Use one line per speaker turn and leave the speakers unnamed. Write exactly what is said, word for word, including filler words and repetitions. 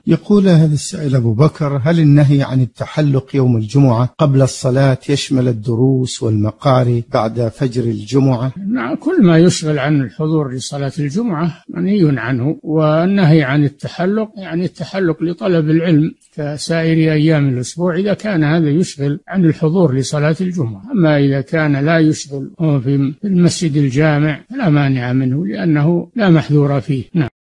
يقول هذا السائل أبو بكر: هل النهي عن التحلق يوم الجمعة قبل الصلاة يشمل الدروس والمقاري بعد فجر الجمعة؟
نعم، كل ما يشغل عن الحضور لصلاة الجمعة منهي عنه، والنهي عن التحلق يعني التحلق لطلب العلم كسائر أيام الأسبوع إذا كان هذا يشغل عن الحضور لصلاة الجمعة. أما إذا كان لا يشغل في المسجد الجامع فلا مانع منه، لأنه لا محذور فيه. نعم.